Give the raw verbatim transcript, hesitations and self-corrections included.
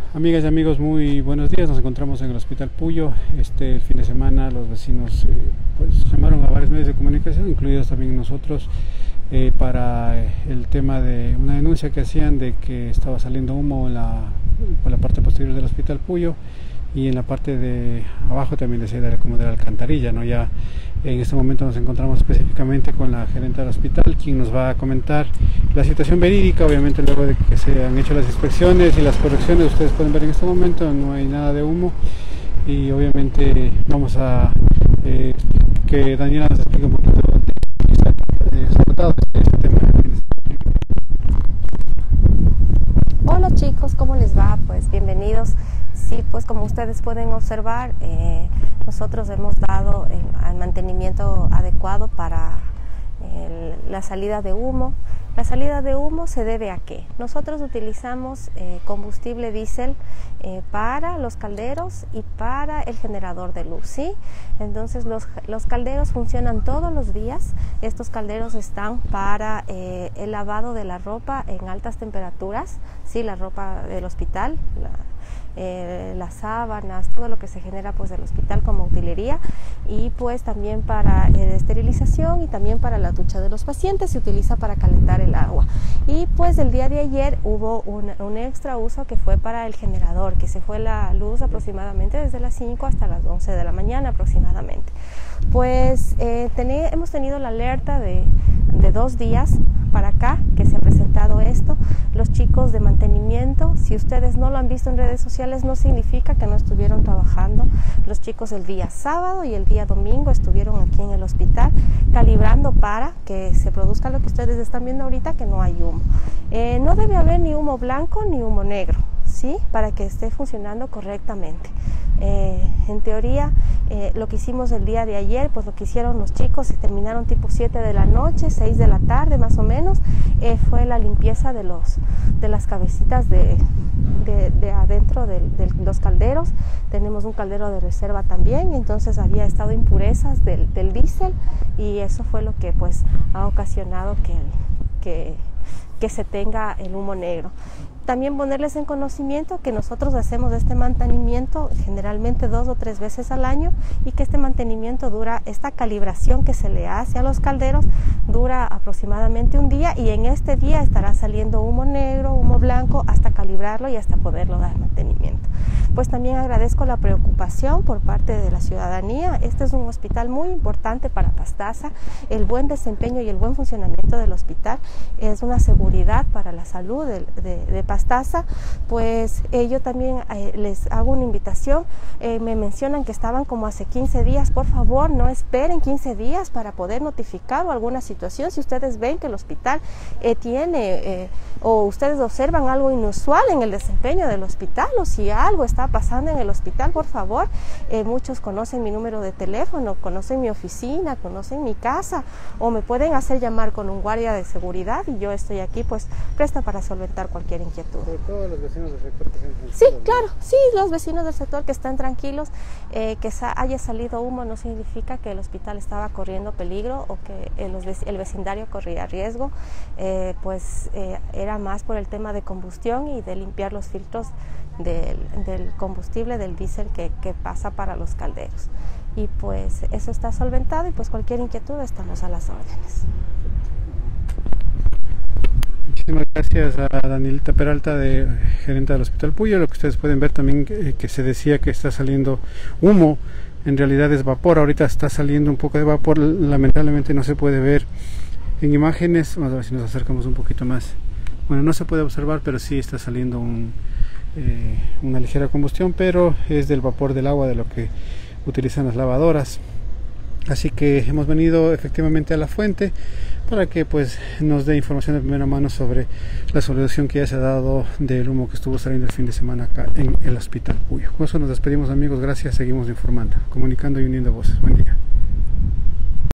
Amigas y amigos, muy buenos días. Nos encontramos en el Hospital Puyo. Este el fin de semana los vecinos eh, pues llamaron a varios medios de comunicación, incluidos también nosotros, eh, para el tema de una denuncia que hacían de que estaba saliendo humo en la, por la parte posterior del Hospital Puyo y en la parte de abajo también decía de, como de la alcantarilla, ¿no? Ya en este momento nos encontramos específicamente con la gerente del hospital, quien nos va a comentar la situación verídica. Obviamente luego de que se han hecho las inspecciones y las correcciones, ustedes pueden ver en este momento no hay nada de humo, y obviamente vamos a eh, que Daniela nos explique un poquito de está eh, tratado este tema. Hola chicos, ¿cómo les va? Pues bienvenidos. Sí, pues como ustedes pueden observar, eh, nosotros hemos dado el, el mantenimiento adecuado para el, la salida de humo. La salida de humo se debe a que nosotros utilizamos eh, combustible diésel eh, para los calderos y para el generador de luz, ¿sí? Entonces los, los calderos funcionan todos los días. Estos calderos están para eh, el lavado de la ropa en altas temperaturas, ¿sí? La ropa del hospital, la, Eh, las sábanas, todo lo que se genera pues del hospital como utilería, y pues también para eh, esterilización y también para la ducha de los pacientes se utiliza para calentar el agua. Y pues el día de ayer hubo un, un extra uso que fue para el generador, que se fue la luz aproximadamente desde las cinco hasta las once de la mañana aproximadamente. Pues eh, tené, hemos tenido la alerta de, de dos días para acá que se ha presentado esto. Los chicos de mantenimiento, si ustedes no lo han visto en redes sociales, no significa que no estuvieron trabajando. Los chicos el día sábado y el día domingo estuvieron aquí en el hospital calibrando para que se produzca lo que ustedes están viendo ahorita, que no hay humo. Eh, no debe haber ni humo blanco ni humo negro, ¿sí? Para que esté funcionando correctamente. Eh, en teoría, eh, lo que hicimos el día de ayer, pues lo que hicieron los chicos, se terminaron tipo siete de la noche, seis de la tarde más o menos, eh, fue la limpieza de, los, de las cabecitas de, de, de adentro de, de los calderos. Tenemos un caldero de reserva también, entonces había estado impurezas del, del diésel, y eso fue lo que pues ha ocasionado que, que, que se tenga el humo negro. También ponerles en conocimiento que nosotros hacemos este mantenimiento generalmente dos o tres veces al año, y que este mantenimiento dura, esta calibración que se le hace a los calderos dura aproximadamente un día, y en este día estará saliendo humo negro, humo blanco, hasta calibrarlo y hasta poderlo dar mantenimiento. Pues también agradezco la preocupación por parte de la ciudadanía. Este es un hospital muy importante para Pastaza. El buen desempeño y el buen funcionamiento del hospital es una seguridad para la salud de, de, de Pastaza. Pues eh, yo también eh, les hago una invitación. Eh, me mencionan que estaban como hace quince días. Por favor, no esperen quince días para poder notificar o alguna situación. Si ustedes ven que el hospital eh, tiene eh, o ustedes observan algo inusual en el desempeño del hospital, o si algo está pasando en el hospital, por favor, eh, muchos conocen mi número de teléfono, conocen mi oficina, conocen mi casa, o me pueden hacer llamar con un guardia de seguridad, y yo estoy aquí pues presta para solventar cualquier inquietud. Sobre todo los vecinos del sector que están tranquilos. Sí, claro, sí, los vecinos del sector que están tranquilos. Eh, que sa haya salido humo no significa que el hospital estaba corriendo peligro o que el, el vecindario corría riesgo. Eh, pues eh, era más por el tema de combustión y de limpiar los filtros del, del combustible, del diésel que, que pasa para los calderos. Y pues eso está solventado, y pues cualquier inquietud estamos a las órdenes. Muchísimas gracias a Danielita Peralta, de gerente del Hospital Puyo. Lo que ustedes pueden ver también, que, que se decía que está saliendo humo, en realidad es vapor. Ahorita está saliendo un poco de vapor, lamentablemente no se puede ver en imágenes. Vamos a ver si nos acercamos un poquito más. Bueno, no se puede observar, pero sí está saliendo un, eh, una ligera combustión, pero es del vapor del agua, de lo que utilizan las lavadoras. Así que hemos venido efectivamente a la fuente para que pues nos dé información de primera mano sobre la solución que ya se ha dado del humo que estuvo saliendo el fin de semana acá en el Hospital Puyo. Con eso nos despedimos, amigos, gracias, seguimos informando, comunicando y uniendo voces. Buen día.